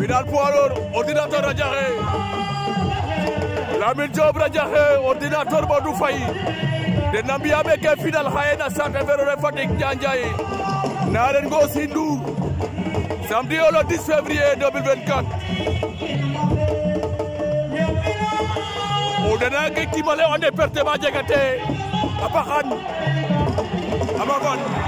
final poids lourd Ordinateur Radiakhé Lamine Diop Radiakhé Ordinateur Modou Faye den na mbi'a meke final xaye na centre Ferroviaire Fatick Ndiandiaye na ren ngo Sindour samedi le 10 février 2024 o dana ke timale o ne perte ma jegate a paxan a mafan